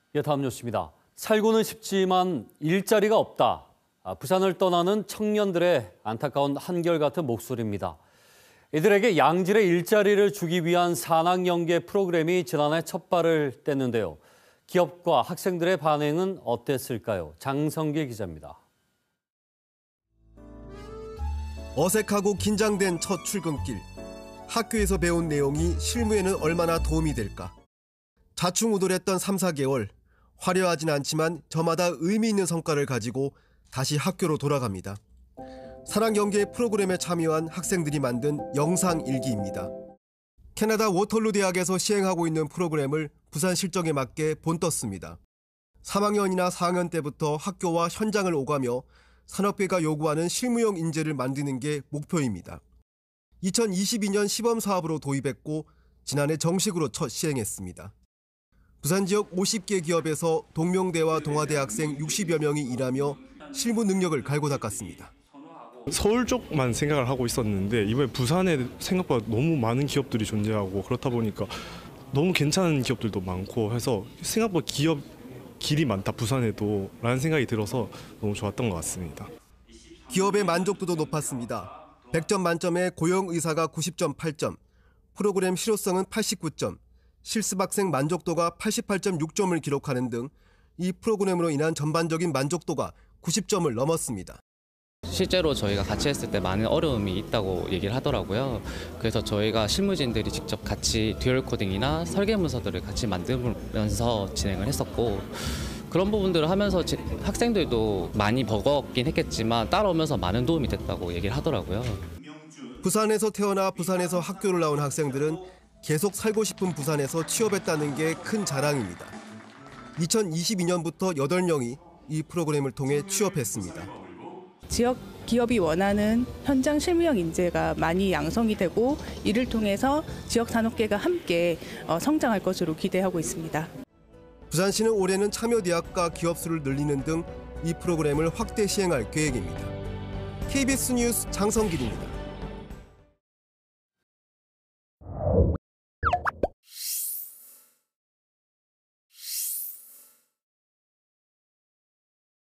예, 다음 뉴스입니다. 살고는 싶지만 일자리가 없다. 부산을 떠나는 청년들의 안타까운 한결같은 목소리입니다. 이들에게 양질의 일자리를 주기 위한 산학연계 프로그램이 지난해 첫 발을 뗐는데요. 기업과 학생들의 반응은 어땠을까요? 장성길 기자입니다. 어색하고 긴장된 첫 출근길. 학교에서 배운 내용이 실무에는 얼마나 도움이 될까? 자충우돌했던 3, 4개월. 화려하진 않지만 저마다 의미 있는 성과를 가지고 다시 학교로 돌아갑니다. 산학연계 프로그램에 참여한 학생들이 만든 영상 일기입니다. 캐나다 워털루 대학에서 시행하고 있는 프로그램을 부산 실정에 맞게 본떴습니다. 3학년이나 4학년 때부터 학교와 현장을 오가며 산업계가 요구하는 실무용 인재를 만드는 게 목표입니다. 2022년 시범 사업으로 도입했고 지난해 정식으로 첫 시행했습니다. 부산 지역 50개 기업에서 동명대와 동아대 학생 60여 명이 일하며 실무 능력을 갈고 닦았습니다. 서울 쪽만 생각을 하고 있었는데 이번에 부산에 생각보다 너무 많은 기업들이 존재하고 그렇다 보니까 너무 괜찮은 기업들도 많고 해서 생각보다 기업 길이 많다 부산에도 라는 생각이 들어서 너무 좋았던 것 같습니다. 기업의 만족도도 높았습니다. 100점 만점에 고용의사가 90.8점, 프로그램 실효성은 89점, 실습학생 만족도가 88.6점을 기록하는 등 이 프로그램으로 인한 전반적인 만족도가 90점을 넘었습니다. 실제로 저희가 같이 했을 때 많은 어려움이 있다고 얘기를 하더라고요. 그래서 저희가 실무진들이 직접 같이 듀얼 코딩이나 설계 문서들을 같이 만들면서 진행을 했었고 그런 부분들을 하면서 학생들도 많이 버겁긴 했겠지만 따라오면서 많은 도움이 됐다고 얘기를 하더라고요. 부산에서 태어나 부산에서 학교를 나온 학생들은 계속 살고 싶은 부산에서 취업했다는 게 큰 자랑입니다. 2022년부터 8명이 이 프로그램을 통해 취업했습니다. 지역 기업이 원하는 현장 실무형 인재가 많이 양성이 되고 이를 통해서 지역 산업계가 함께 성장할 것으로 기대하고 있습니다. 부산시는 올해는 참여 대학과 기업 수를 늘리는 등 이 프로그램을 확대 시행할 계획입니다. KBS 뉴스 장성길입니다.